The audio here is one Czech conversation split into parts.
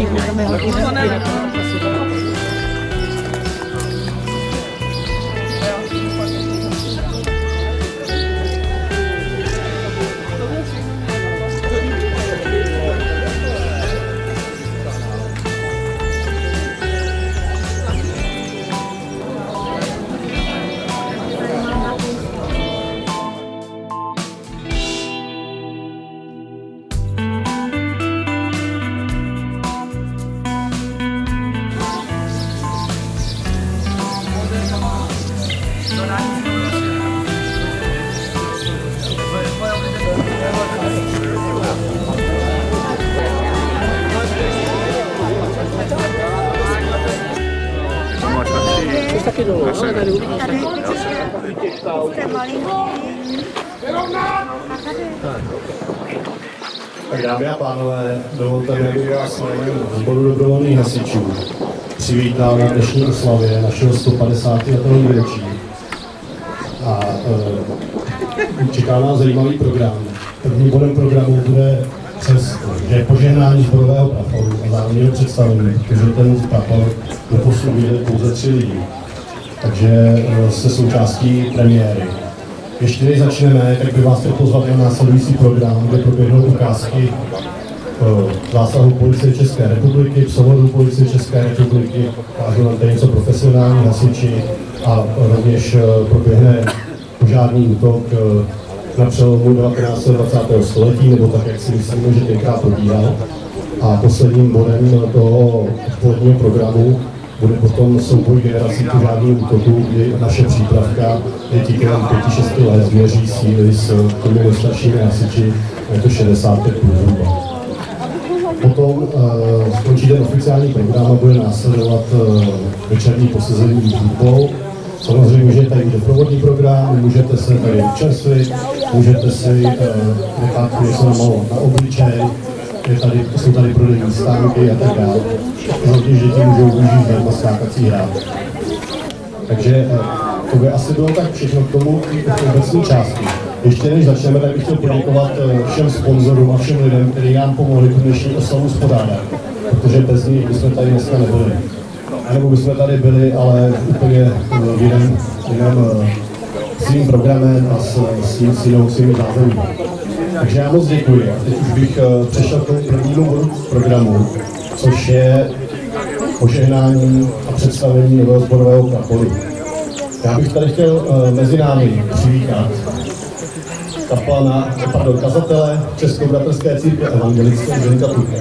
Tak dámy a pánové, dovolte mi, abych vás jménem Sboru dobrovolných hasičů přivítal na dnešní oslavě našeho 150. výročí. A čeká nás zajímavý program. Prvním bodem programu bude je požehnání sborového praporu a zároveň představení, protože ten prapor doposud viděli pouze 3 lidi. Takže jste součástí premiéry. Ještě než začneme, tak bych vás chtěl pozvat na následující program, kde proběhnou ukázky zásahu Policie České republiky, psovodu Policie České republiky, ukážu nám tady něco profesionální hasiči a rovněž proběhne požární útok na přelomu 19. a 20. století, nebo tak, jak si myslíme, že tenkrát probíhal. A posledním bodem toho odpoledního programu bude potom souboj generací požárních útoků, kdy naše přípravka děti kolem 5-6 let změří síly s těmi nejstaršími hasiči, je to 65 zhruba. Potom skončí ten oficiální program a bude následovat večerní posezení hudbou. Samozřejmě, že je tady doprovodný program, můžete se tady občerstvit, můžete si nechat něco namalovat na obličej, jsou tady prodejní stánky a tak dále. Rovněž děti můžou využít zdarma skákací hrát. Takže to by asi bylo tak všechno k tomu obecní části. Ještě než začneme, tak bych chtěl poděkovat všem sponzorům a všem lidem, kteří nám pomohli tu dnešní oslavu spořádat, protože bez nich bychom tady dneska nebyli. Nebo bychom tady byli, ale úplně v jiném svým programem a s jinou svými zázemím. Takže já moc děkuji. A teď už bych přešel k tomu prvnímu bodu programu, což je požehnání a představení nového sborového praporu. Já bych tady chtěl mezi námi přivítat kazatele Českobratrské církve evangelické Zdeňka Turka.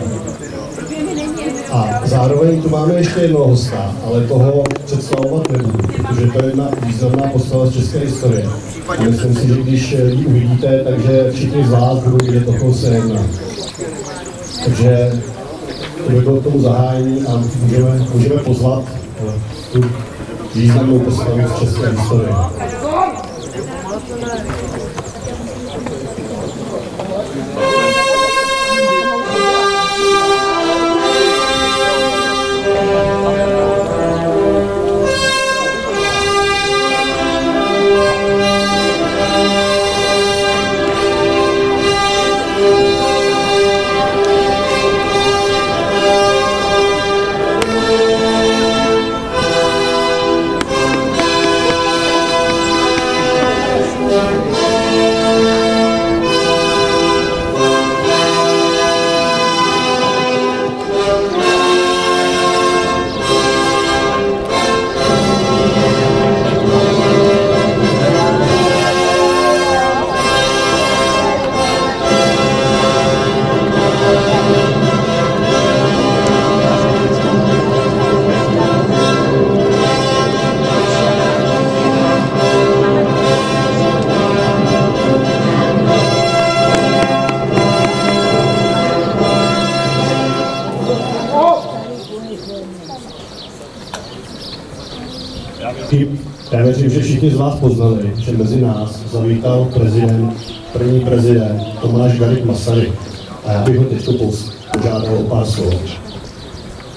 A zároveň tu máme ještě jednoho hosta, ale toho představovat nebudu, protože to je jedna významná postava z české historie. A myslím si, že když ji uvidíte, takže všichni z vás budou vidět, o koho se jedná. Takže to by bylo k tomu zahájení a můžeme pozvat tu významnou postavu z české historie. Já věřím, že všichni z vás poznali, že mezi nás zavítal první prezident Tomáš Garrigue Masaryk. A já bych ho teď požádal o pár slov.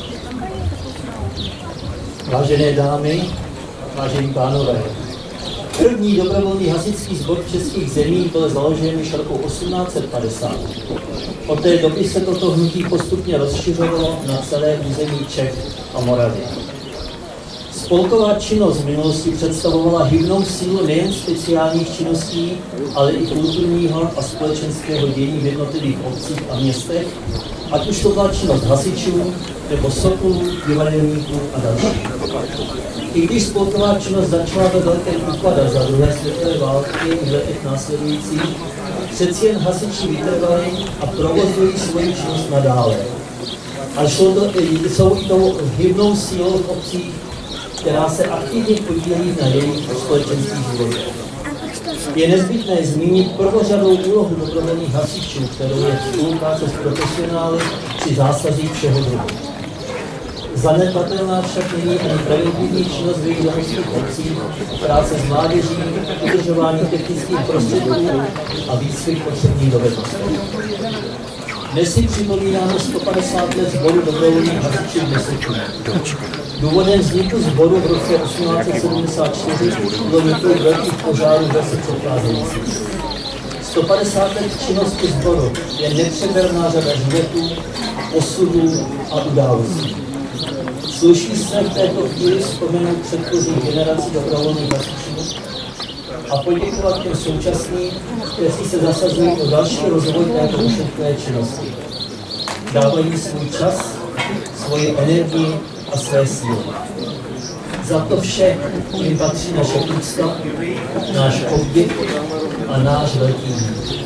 Vážené dámy, vážení pánové, První dobrovolný hasičský sbor v českých zemích byl založen již roku 1850. Od té doby se toto hnutí postupně rozšiřovalo na celé území Čech a Moravy. Spolková činnost v minulosti představovala hybnou sílu nejen speciálních činností, ale i kulturního a společenského dění v jednotlivých obcích a městech, ať už to byla činnost hasičů, nebo sokolů, divadelníků a dalších. I když spolková činnost začala ve velkém upadat za druhé světové války v letech následujících, přeci jen hasiči vytrvali a provozují svoji činnost nadále. A jsou i tou hybnou sílou v obcích, která se aktivně podílí na jejich společenských životech. Je nezbytné zmínit prvořadou úlohu dobrovolných hasičů, kterou je spolupráce s profesionály při zásazích všeho druhu. Zanedbatelná však není ani preventivní činnost v jejich domovských obcích, práce s mládeží, udržování technických prostředků a výcvik potřebných dovedností. Dnes si připomínáme 150 let sboru dobrovolných hasičů v Měsíčku. Důvodem vzniku sboru v roce 1874 bylo několik velkých požárů v roce předcházejících. 150 let činnosti sboru je nepřeberná řada životů, osudů a událostí. Sluší se v této chvíli vzpomenout předchozí generaci dobrovolných hasičů a poděkovat těm současným, kteří se zasazují o další rozvoj této ušetřené činnosti. Dávají svůj čas, svoji energii a své síly. Za to vše jim patří naše úcta, náš obdiv a náš velký dík.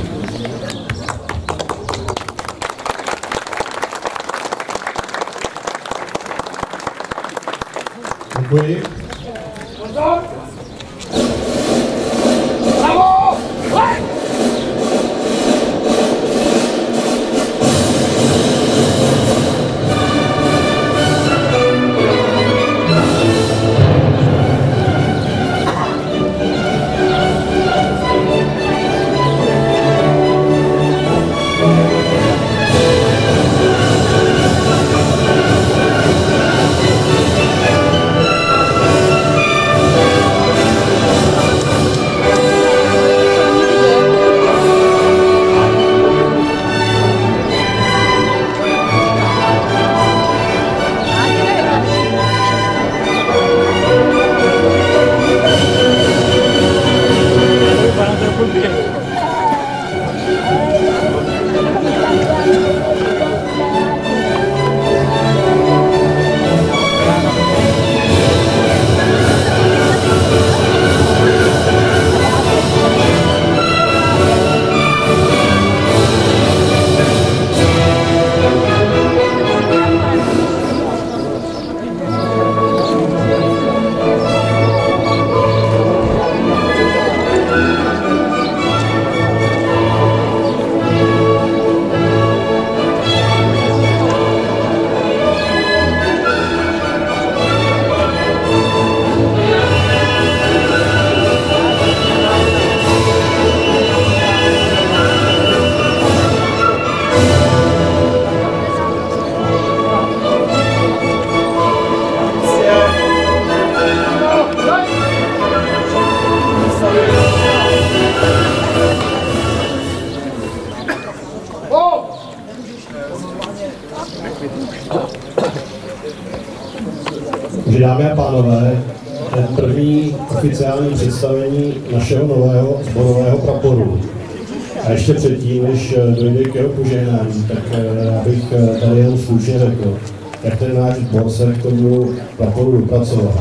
Děkuji. Dámy a pánové, ten první oficiální představení našeho nového sborového praporu. A ještě předtím, než dojde k jeho požehnání, tak já bych tady jen slušně řekl, jak ten náš sbor se k tomu praporu dopracoval.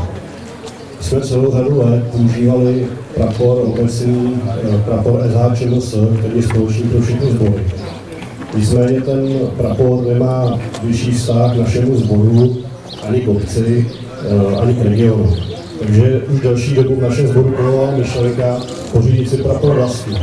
Jsme celou řadu let používali prapor obecný, prapor SHČMS, který je společný pro všechny sbory. Nicméně ten prapor nemá vyšší vztah k našemu sboru, ani k obci, ani k regionu. Takže už další dobu v našem sboru byla myšlenka pořídit si prapor vlastní.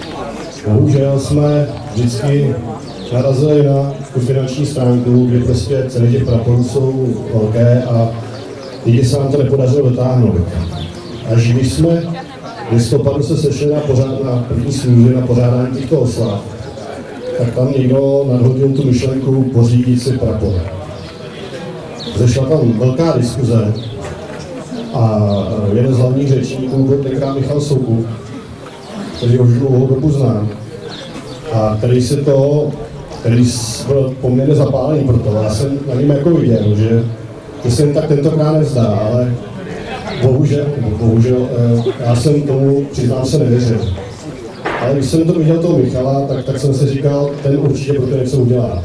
Bohužel jsme vždycky narazili na tu finanční stránku, kdy prostě ceny těch praporů jsou velké a nikdy se nám to nepodařilo dotáhnout. Až když jsme v listopadu se sešli na první schůzi na pořádání těchto oslav, tak tam někdo nadhodil tu myšlenku pořídit si prapor. Zešla tam velká diskuze A jeden z hlavních řečníků byl tenkrát Michal Soukup, který už dlouhou dobu znám, a který byl poměrně zapálený pro to. Já jsem na něm jako viděl, že se jen tak tentokrát nevzdá, ale bohužel, já jsem tomu, přiznám se, nevěřil. Ale když jsem to viděl toho Michala, tak jsem si říkal, ten určitě pro to něco udělá.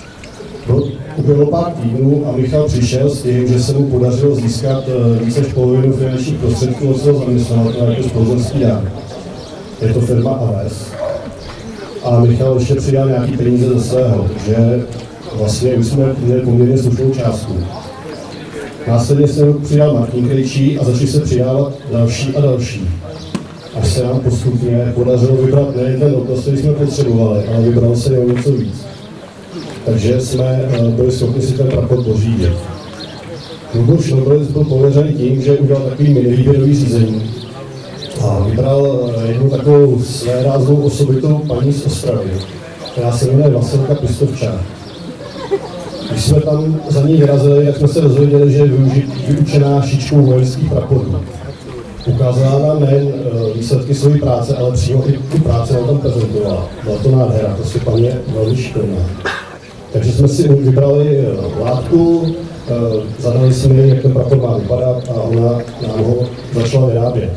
Bylo pár týdnů a Michal přišel s tím, že se mu podařilo získat více než polovinu finančních prostředků od svého zaměstnavatele jako společenský dar. Je to firma Aves. A Michal ještě přidal nějaký peníze ze svého, takže vlastně už jsme měli poměrně slušnou částku. Následně se přidal Martin Krejčí a začali se přidávat další a další. Až se nám postupně podařilo vybrat nejen ten odnos, který jsme potřebovali, ale vybralo se o něco víc. Takže jsme byli schopni si ten prapor pořídit. Luboš Nobrec byl pověřený tím, že udělal takový mini-výběrový řízení a vybral jednu takovou svéráznou osobitou paní z Ostravy, která se jmenuje Vasilka Pistovčák. Když jsme tam za ní vyrazili, tak jsme se dozvěděli, že je vyučená šičkou vojenských praporů. Ukázala nám nejen výsledky své práce, ale přímo i tu práci na tom prezentovala. Byla to nádhera, prostě paní je velmi šikovná. Takže jsme si vybrali látku, zadali jsme jí, jak ten prapor má vypadat a ona nám ho začala vyrábět.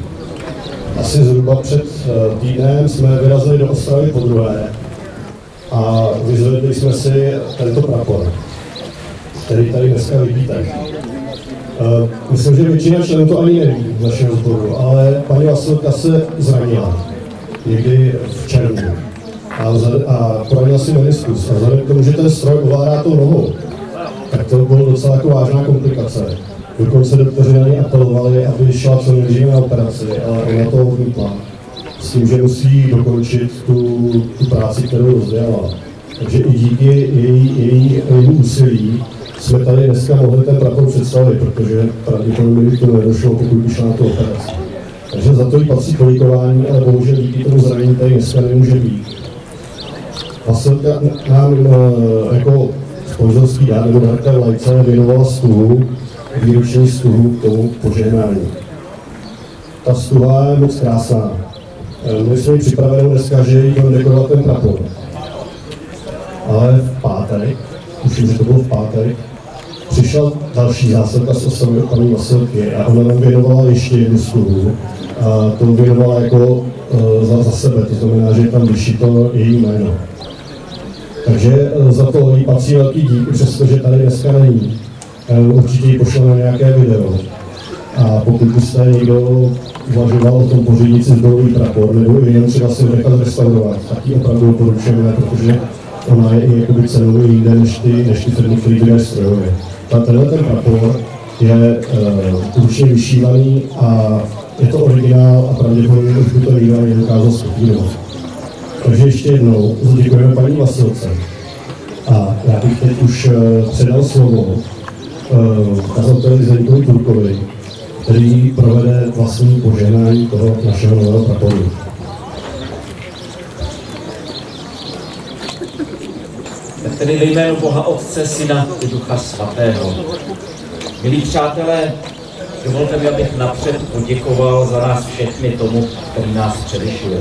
Asi zhruba před týdnem jsme vyrazili do Ostravy podruhé a vyzvedli jsme si tento prapor, který tady dneska vidíte. Myslím, že většina členů to ani neví v našem sboru, ale paní Vasilka se zranila někdy v červnu a poranila si meniskus. A vzhledem k tomu, že ten stroj ovládá tou nohou, tak to bylo docela jako vážná komplikace. Dokonce doktoři na něj apelovali, aby šla co nejdříve na operaci, ale ona to odmítla. S tím, že musí dokončit tu práci, kterou rozdělala. Takže i díky jejímu úsilí jsme tady dneska mohli ten prapor představit, protože pravděpodobně by to nedošlo, pokud by šla na tu operaci. Takže za to jí patří poděkování, ale bohužel díky tomu zranění tady dneska nemůže být. Vasilka nám jako sponzorský dár nebo dárka Lajce věnovala stuhu, výroční stuhu k tomu požehnání. Ta stuha je moc krásná. My jsme ji připravili dneska, že jí budeme dekorovat ten prapor. Ale v pátek, myslím, že to bylo v pátek, přišla další zásilka z Ostravy od paní Vasilky a ona nám věnovala ještě jednu stuhu. A to věnovala jako za sebe, to znamená, že je tam vyšito její jméno. Takže za to jí patří velký dík, přestože tady dneska není. Určitě ji pošle na nějaké video. A pokud byste někdo uvažoval o tom pořídit si zborový prapor, nebo i jen třeba si nechat restaurovat, tak ji opravdu doporučujeme, protože ona je i jakoby cenově jinde než ty firmy, které vydají strojově. Tenhle ten prapor je určitě vyšívaný a je to originál a pravděpodobně už by to nikdo ani nedokázal zkopírovat. Takže ještě jednou děkujeme paní Vasilce. A já bych teď už předal slovo kazateli Zdeňkovi Turkovi, který provede vlastní požehnání toho našeho nového praporu. Tak tedy ve jménu Boha Otce, Syna i Ducha Svatého. Milí přátelé, dovolte mi, abych napřed poděkoval za nás všechny tomu, který nás převyšuje.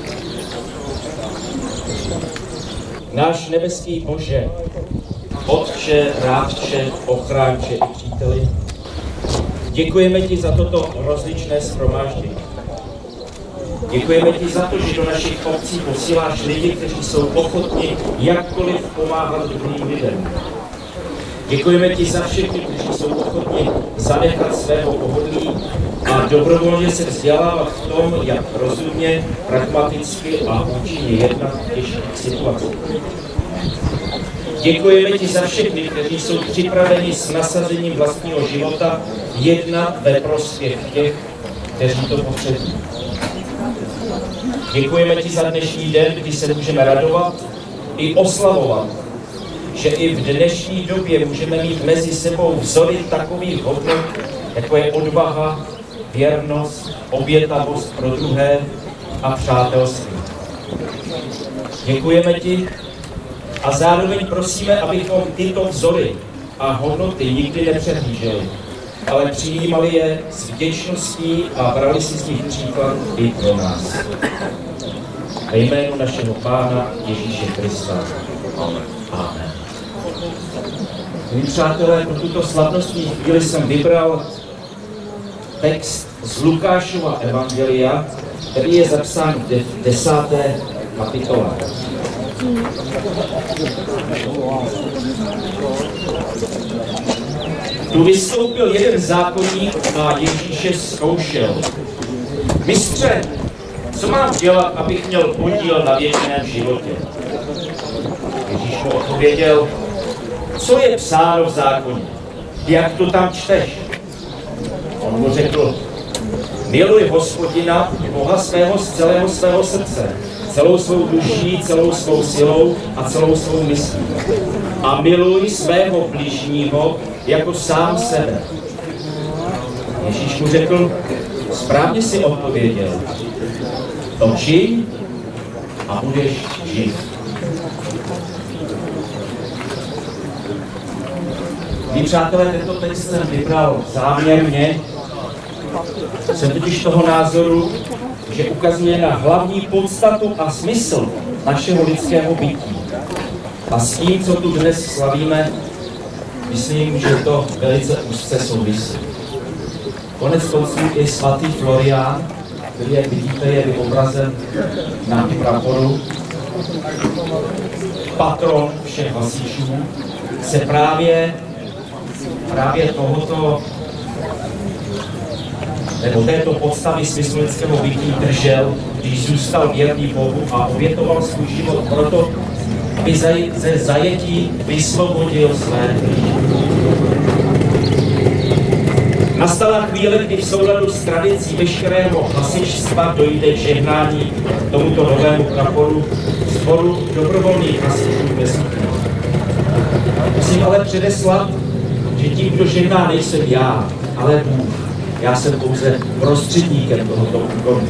Náš nebeský Bože, Otče, Rádče, Ochránče i Příteli, děkujeme ti za toto rozličné shromáždění. Děkujeme ti za to, že do našich obcí posíláš lidi, kteří jsou ochotni jakkoliv pomáhat druhým lidem. Děkujeme ti za všechny, kteří jsou ochotni zanechat svého pohodlí a dobrovolně se vzdělávat v tom, jak rozumně, pragmaticky a účinně jednat v těžkých situacích. Děkujeme ti za všechny, kteří jsou připraveni s nasazením vlastního života jednat ve prospěch těch, kteří to potřebují. Děkujeme ti za dnešní den, kdy se můžeme radovat i oslavovat, že i v dnešní době můžeme mít mezi sebou vzory takových hodnot, jako je odvaha, věrnost, obětavost pro druhé a přátelství. Děkujeme ti a zároveň prosíme, abychom tyto vzory a hodnoty nikdy nepřehlíželi, ale přijímali je s vděčností a brali si z nich příklad i pro nás. Ve jménu našeho Pána Ježíše Krista. Amen. Milí přátelé, pro tuto slavnostní chvíli jsem vybral text z Lukášova evangelia, který je zapsán v 10. kapitole. Tu vystoupil jeden zákonník a Ježíše zkoušel. Mistře, co mám dělat, abych měl podíl na věčném životě? Ježíš mu odpověděl, co je psáno v zákoně? Jak to tam čteš? On mu řekl, miluj Hospodina, Boha svého z celého svého srdce, celou svou duší, celou svou silou a celou svou myslí. A miluj svého bližního jako sám sebe. Ježíš mu řekl, správně si odpověděl, to čiň a budeš žít. Milí přátelé, tento text jsem vybral záměrně. Jsem totiž toho názoru, že ukazuje na hlavní podstatu a smysl našeho lidského bytí. A s tím, co tu dnes slavíme, myslím, že to velice úzce souvisí. Konec konců i svatý Florián, který, jak vidíte, je vyobrazen na praporu, patron všech hasičů, se právě tohoto nebo této podstavy smyslu lidského bytí držel, když zůstal věrný Bohu a obětoval svůj život proto, aby ze zajetí vysvobodil své lidi. Nastala chvíle, kdy v souladu s tradicí veškerého hasičstva dojde k žehnání tomuto novému praporu sboru dobrovolných hasičů bez okna. Musím ale předeslat, že tím, kdo žehná, nejsem já, ale Bůh. Já jsem pouze prostředníkem tohoto úkonu.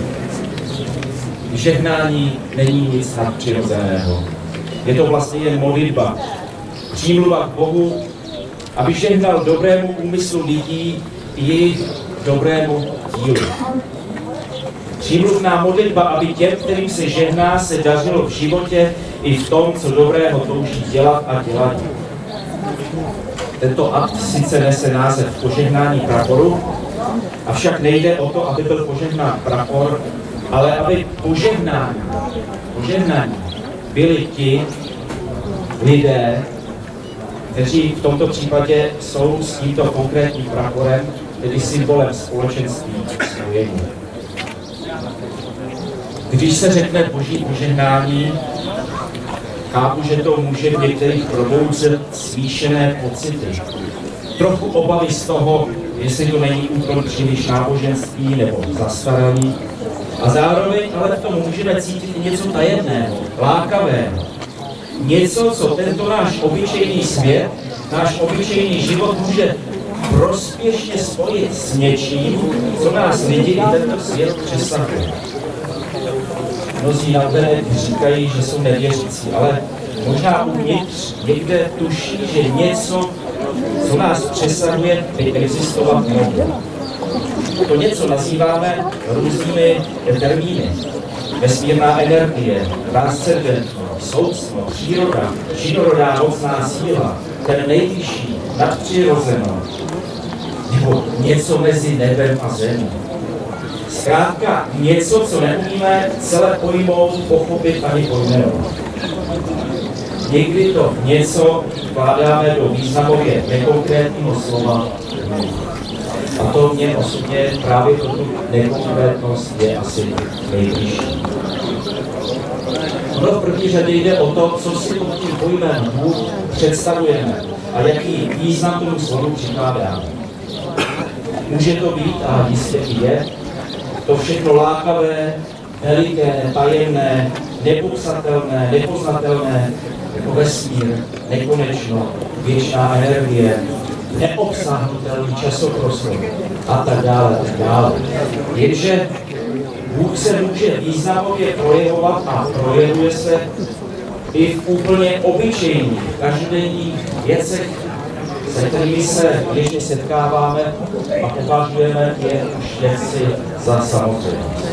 Žehnání není nic nadpřirozeného. Je to vlastně jen modlitba. Přímluva k Bohu, aby žehnal dobrému úmyslu lidí i jejich dobrému dílu. Přímluvná modlitba, aby těm, kterým se žehná, se dařilo v životě i v tom, co dobrého touží dělat a dělat. Tento akt sice nese název požehnání praporu, avšak nejde o to, aby byl požehnán prapor, ale aby požehnaní byli ti lidé, kteří v tomto případě jsou s tímto konkrétním praporem, tedy symbolem společenství spojení. Když se řekne boží požehnání, chápu, že to může v některých probouzet smíšené pocity. Trochu obavy z toho, jestli to není úkol příliš náboženství nebo zastaralý. A zároveň ale v tom můžeme cítit i něco tajemného, lákavého. Něco, co tento náš obyčejný svět, náš obyčejný život může prospěšně spojit s něčím, co nás lidi i tento svět přesahuje. Mnozí navenek říkají, že jsou nevěřící, ale možná uvnitř někde tuší, že něco, co nás přesahuje, by existovat mohlo. To něco nazýváme různými termíny. Vesmírná energie, transcendentnost, soudstvo, příroda, činorodá mocná síla, ten nejvyšší, nadpřirozeno, nebo něco mezi nebem a zemí. Zkrátka něco, co neumíme celé pojmout, pochopit ani pojmenovat. Někdy to něco vkládáme do významově nekonkrétního slova. A to mě osobně právě tu nekonkrétnost je asi nejbližší. No v první řadě jde o to, co si pod tím pojmem Bůh představujeme a jaký význam tomu slovu přikládáme. Může to být, a jistě i je, to všechno lákavé, veliké, tajemné, nepopsatelné, nepoznatelné, jako vesmír, nekonečno, věčná energie, neobsáhnutelný časoprostor a tak dále, a tak dále. Jenže Bůh se může významově projevovat a projevuje se i v úplně obyčejných, každodenních věcech se kterými se běžně setkáváme a považujeme je už věci za samozřejmost.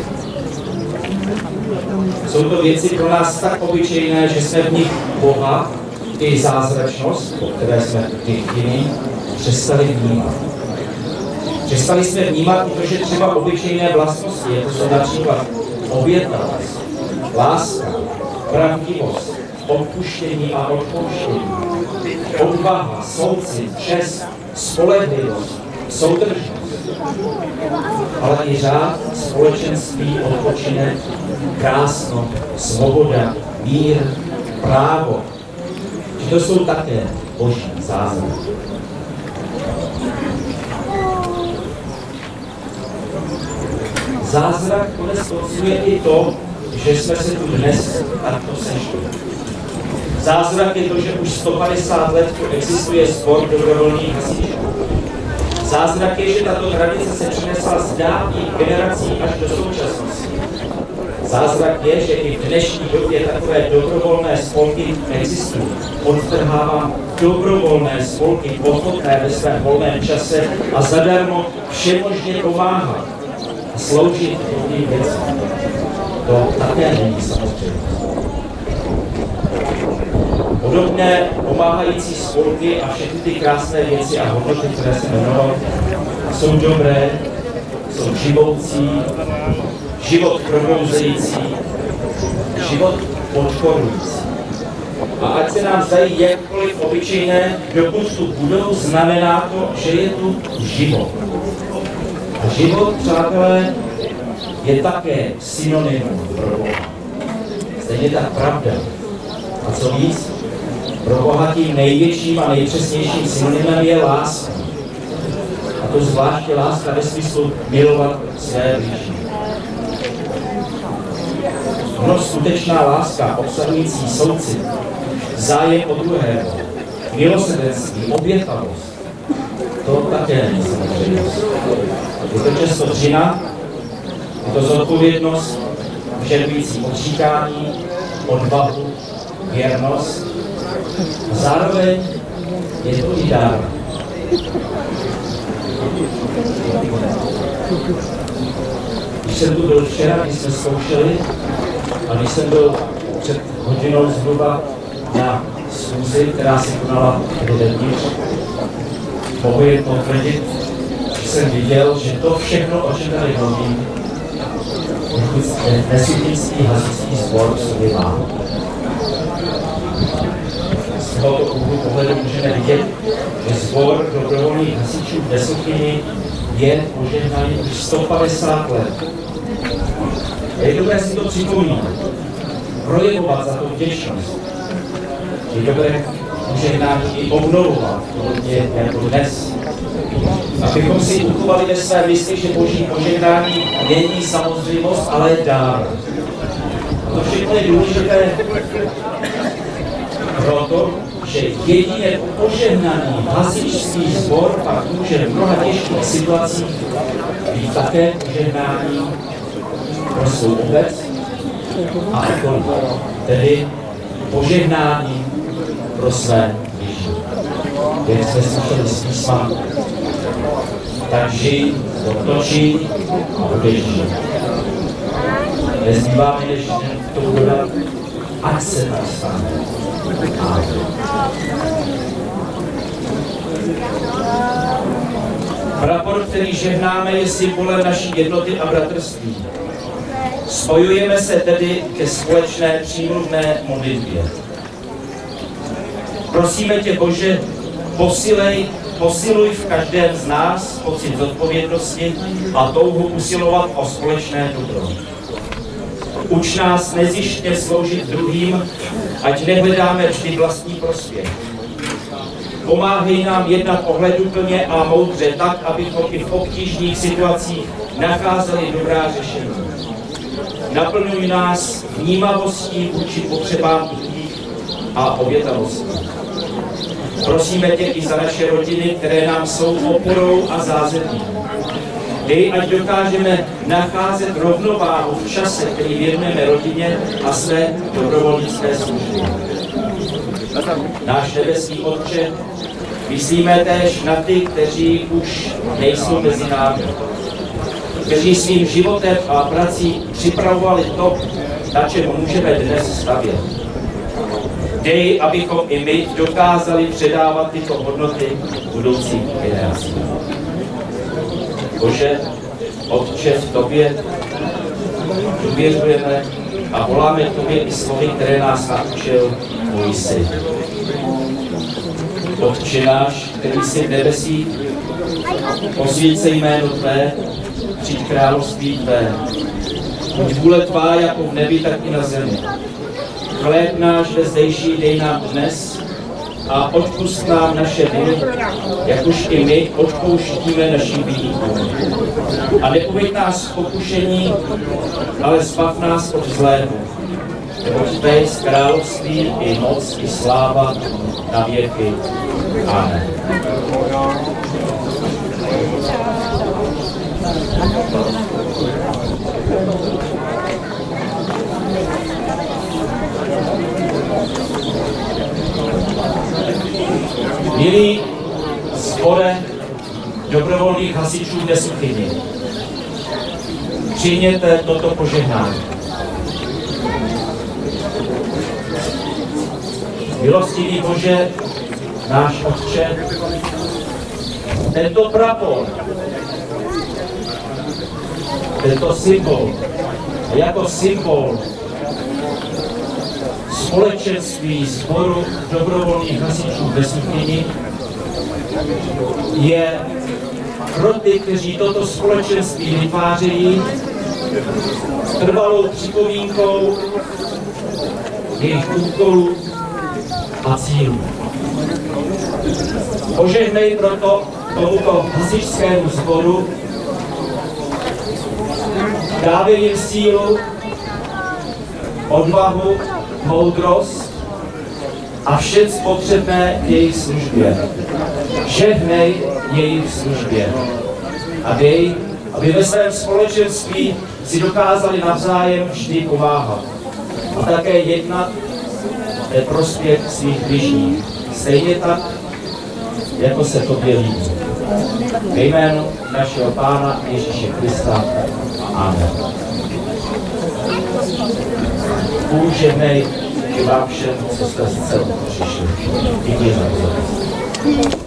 Jsou to věci pro nás tak obyčejné, že jsme v nich Boha i zázračnost, o které jsme chtěli, přestali vnímat. Přestali jsme vnímat, protože třeba obyčejné vlastnosti, jako jsou například obětavost, láska, pravdivost, odpuštění a odpouštění, odvaha, soucit, čest, spolehlivost, soudržnost, ale i řád, společenství, odpočinek, krásno, svoboda, mír, právo, že to jsou také boží zázraky. Zázrak konec konců je i to, že jsme se tu dnes takto sešli. Zázrak je to, že už 150 let tu existuje sbor dobrovolných hasičů. Zázrak je, že tato tradice se přinesla z dávných generací až do současnosti. Zázrak je, že i v dnešní době takové dobrovolné spolky existují. Odtrhávám dobrovolné spolky, ochotné ve svém volném čase a zadarmo všemožně pomáhat a sloužit dobrým věcem. To také není samozřejmě. Podobné pomáhající spolky a všechny ty krásné věci a hodnoty, které jsem jmenoval, jsou dobré, jsou živoucí, život probouzející, život podporující. A ať se nám zdají jakkoliv obyčejné, dokud tu budou, znamená to, že je tu život. A život, přátelé, je také synonymum pro Boha. Stejně tak pravda. A co víc, pro Boha tím největším a nejpřesnějším synonymem je láska. A to zvláště láska ve smyslu milovat své blížní. Ono skutečná láska, obsahující soucit, zájem o druhého, milosrdenství, obětavost, to také není samozřejmost. Je to často dřina, je to zodpovědnost, vyžadující odříkání, odvahu, věrnost a zároveň je to i dar. Když jsem tu byl včera, když jsme zkoušeli, a když jsem byl před hodinou zhruba na schůzi, která se konala dovnitř, mohu jen potvrdit, že jsem viděl, že to všechno, o čem tady mluvím, Nesutinský hasičský sbor v sobě má. Z tohoto úhlu pohledu můžeme vidět, že sbor dobrovolných hasičů v Nesutyni je požehnaný už 150 let. Je dobré si to připomínat, projevovat za to vděčnost. Je dobré požehnání i obnovovat, podobně jako dnes. Abychom si uchovali ve své mysli, že boží požehnání není samozřejmost, ale dár. A to všechno je důležité proto, že jedině požehnaný hasičský sbor pak může v mnoha těžkých situacích být také požehnání pro svou obec a okolí, tedy požehnání pro své blížní. Jak jsme slyšeli z písma, tak žij, dotočí a budeš žít. Nezbývá mi než k tomu dodat, ať se tak stane. Prapor, který žehnáme, je symbolem naší jednoty a bratrství. Spojujeme se tedy ke společné přímluvné modlitbě. Prosíme tě, Bože, posiluj v každém z nás pocit zodpovědnosti a touhu usilovat o společné dobro. Uč nás nezištně sloužit druhým, ať nehledáme vždy vlastní prospěch. Pomáhej nám jednat ohleduplně a moudře tak, abychom i v obtížných situacích nacházeli dobrá řešení. Naplňuj nás vnímavostí vůči potřebám druhých a obětavostí. Prosíme tě i za naše rodiny, které nám jsou oporou a zázemím. Dej, ať dokážeme nacházet rovnováhu v čase, který věnujeme rodině a své dobrovolnické službě. Náš nebeský Otče, Myslíme též na ty, kteří už nejsou mezi námi, kteří svým životem a prací připravovali to, na čem můžeme dnes stavět. Dej, abychom i my dokázali předávat tyto hodnoty budoucím generacím. Bože, Otče, v Tobě důvěřujeme a voláme Tobě i slovy, které nás naučil můj syn. Otče náš, který jsi v nebesích, posvěť se jméno Tvé, přijď království Tvé. Buď vůle Tvá jako v nebi, tak i na zemi. Chléb náš vezdejší dej nám dnes a odpusť nám naše viny, jakož i my odpouštíme našim viníkům. A neuveď nás v pokušení, ale zbav nás od zlého. Neboť Tvé je království i moc i sláva na věky. Amen. Milí sbore dobrovolných hasičů v Nesuchyni, přijměte toto požehnání. Milostivý Bože, náš Otče, tento prapor, tento symbol, jako symbol společenství sboru dobrovolných hasičů v Nesuchyni je pro ty, kteří toto společenství vytvářejí, trvalou připomínkou jejich úkolů a cílů. Požehnej proto tomuto hasičskému sboru, dávej jim sílu, odvahu, moudrost a vše potřebné k jejich službě. Žehnej jejich službě a dej, aby ve svém společenství si dokázali navzájem vždy pomáhat a také jednat ve prospěch svých bližních. Stejně tak, jako se Tobě líbí. Ve jménu našeho Pána Ježíše Krista. Amen. Bůh žehnej vám všem, co jste z celou přišli. Děkuji za pozornost.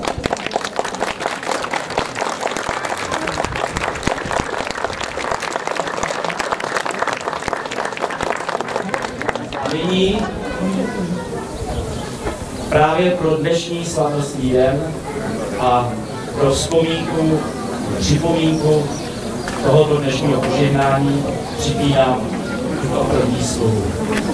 Nyní právě pro dnešní slavnostní den a pro vzpomínku, připomínku tohoto dnešního požehnání připínám tuto první slovu.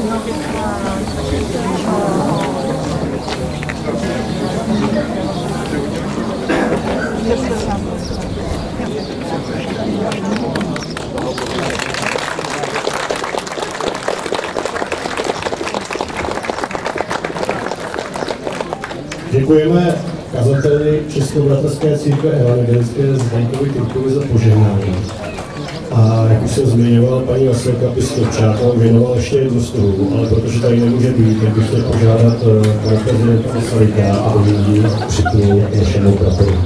Děkujeme kazateli Českobratrské církve evangelické Zdeňkovi Krkovi za požehnání. A jak už jsem zmiňoval, paní Vasilka Pistovčáka věnoval ještě jednu slovu, ale protože tady nemůže být, tak bych chtěl požádat pana prezidenta Masaryka, aby ji připnul k našemu praporu.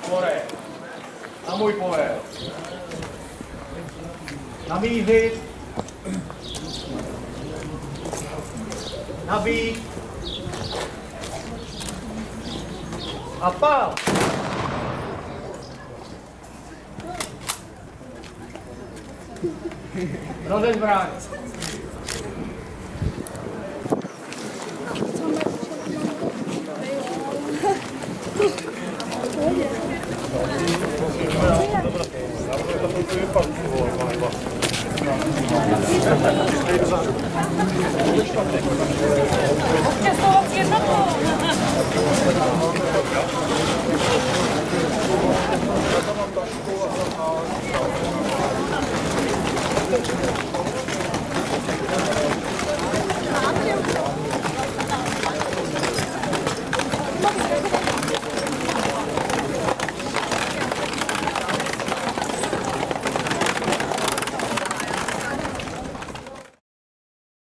Pohled. Na můj pohled. Namířit. Nabít. A pál. Rozezbrání. Občasovat jednotkou.